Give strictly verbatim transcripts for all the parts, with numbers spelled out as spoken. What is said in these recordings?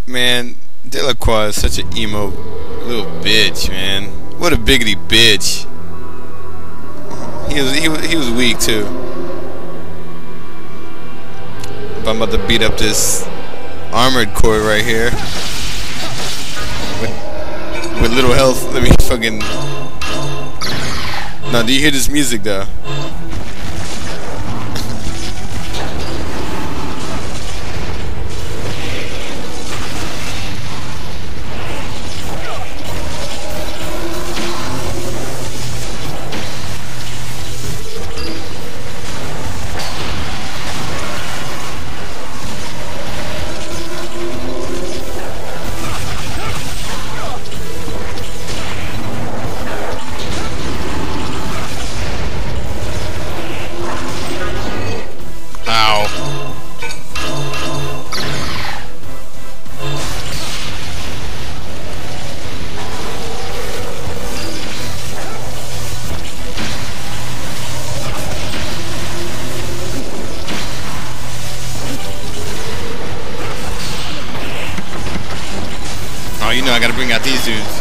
Man, Delacroix is such an emo little bitch, man. What a biggity bitch. He was he was he was weak too. But I'm about to beat up this armored core right here with, with little health. Let me fucking. Now, do you hear this music though? Oh, you know I gotta bring out these dudes.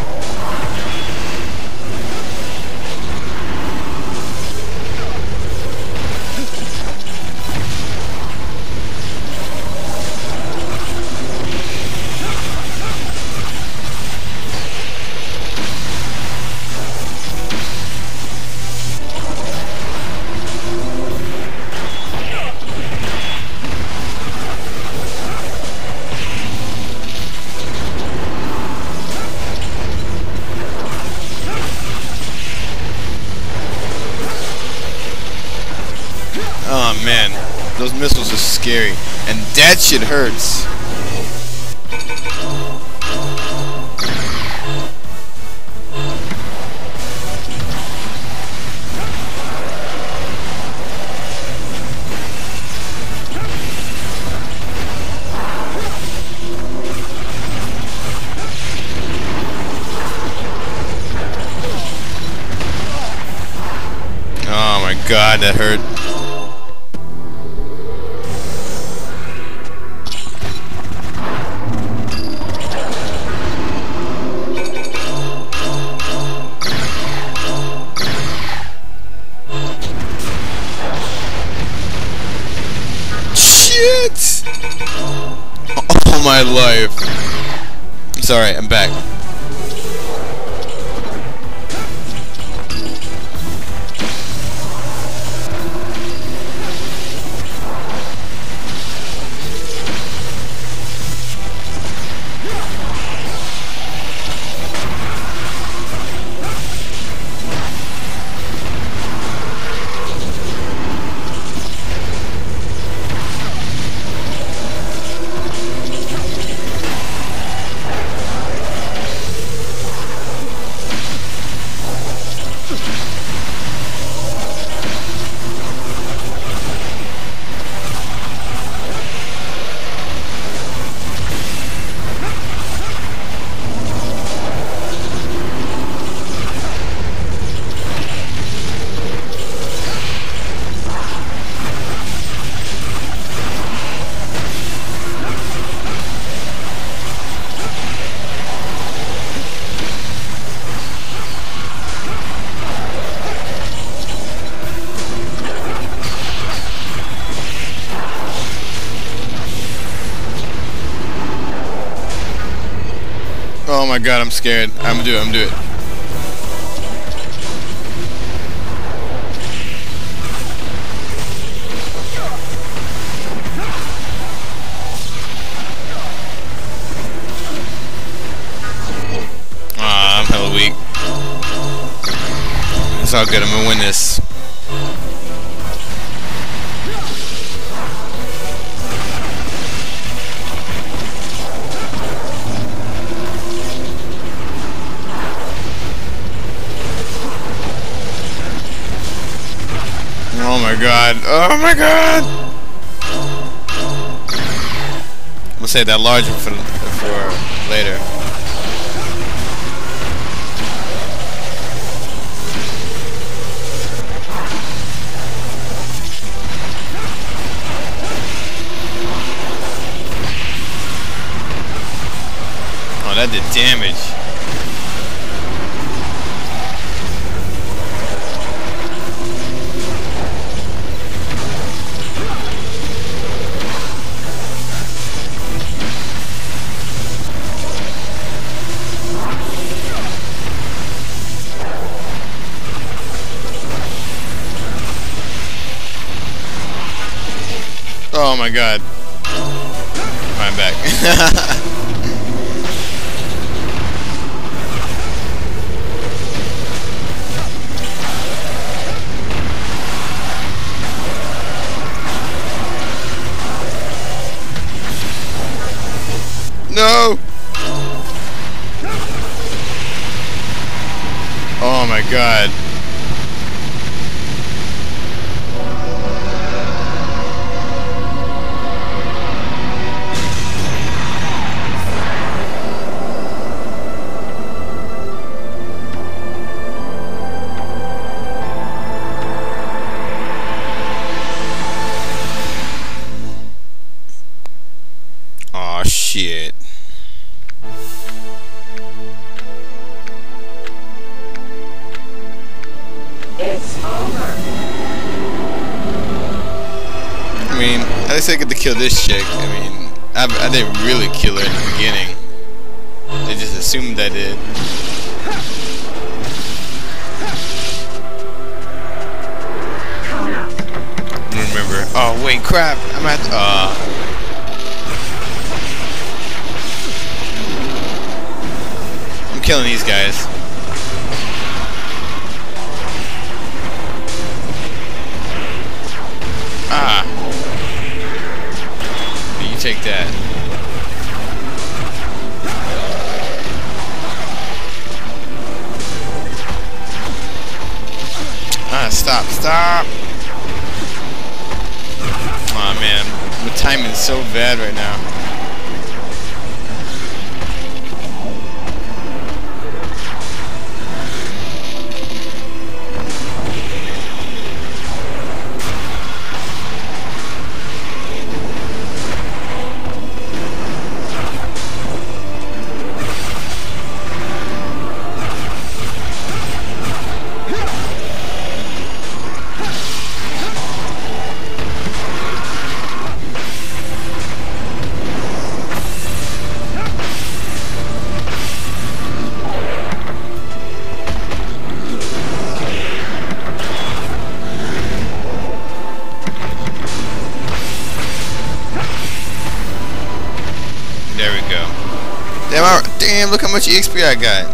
Oh man, those missiles are scary, and that shit hurts. Oh my god, that hurt. Shit! All my life. It's alright, I'm back. Oh my god, I'm scared. I'm gonna do it, I'm gonna do it. Ah, I'm hella weak. It's all good, I'm gonna win this. Oh my god. Oh my god! I'm gonna save that large one for, for later. the damage. Oh my god. I'm back. No! Oh my god. Aw, shit. It's over. I mean, at least I get to kill this chick. I mean, I, I didn't really kill her in the beginning. They just assumed I did. I don't remember. Oh, wait, crap. I'm at. Uh. I'm killing these guys. Ah. You take that. Ah, stop, stop. Aw, man. My timing's so bad right now. There we go. Damn, I, damn, look how much X P I got.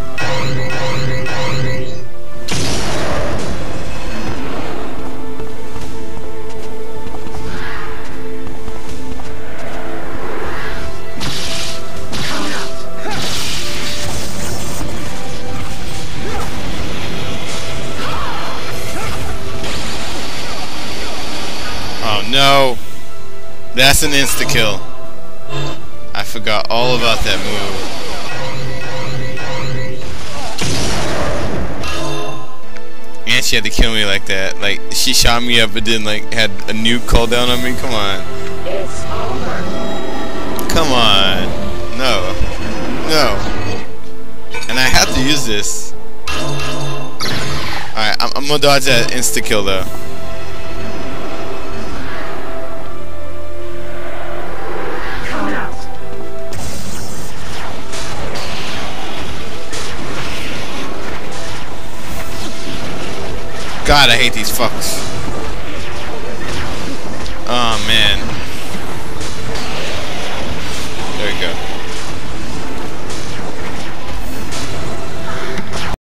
Oh no. That's an insta-kill. I forgot all about that move. And she had to kill me like that. Like, she shot me up and then, like, had a nuke call down on me. Come on. It's over. Come on. No. No. And I have to use this. Alright, I'm, I'm gonna dodge that insta-kill, though. God, I hate these fucks. Oh, man.